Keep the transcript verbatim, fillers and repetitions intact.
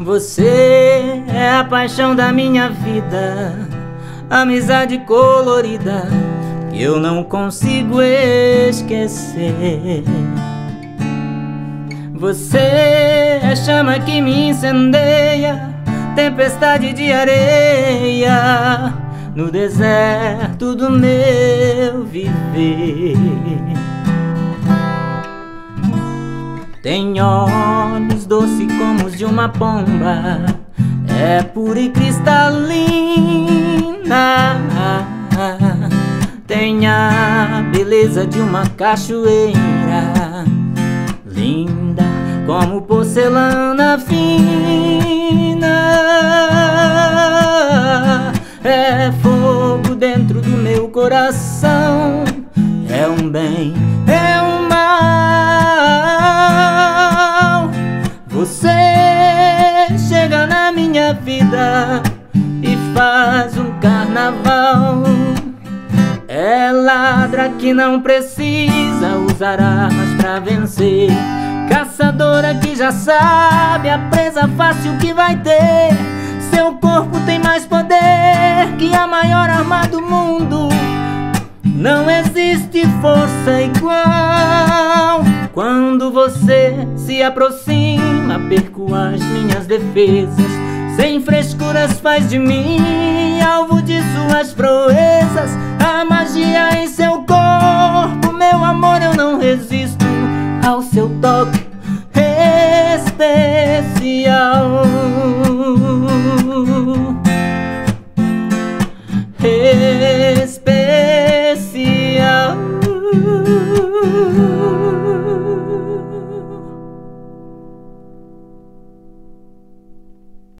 Você é a paixão da minha vida, amizade colorida que eu não consigo esquecer. Você é chama que me incendeia, tempestade de areia no deserto do meu viver. Tem olhos doces como os de uma pomba, é pura e cristalina. Tem a beleza de uma cachoeira, linda como porcelana fina. É fogo dentro do meu coração, é um bem, é um mal. Você chega na minha vida e faz um carnaval. É ladra que não precisa usar armas pra vencer, caçadora que já sabe a presa fácil que vai ter. Seu corpo tem mais poder que a maior arma do mundo, não existe força igual. Quando você se aproxima, perco as minhas defesas, sem frescuras faz de mim alvo de suas proezas. A magia em seu corpo, meu amor, eu não resisto ao seu toque especial. Especial.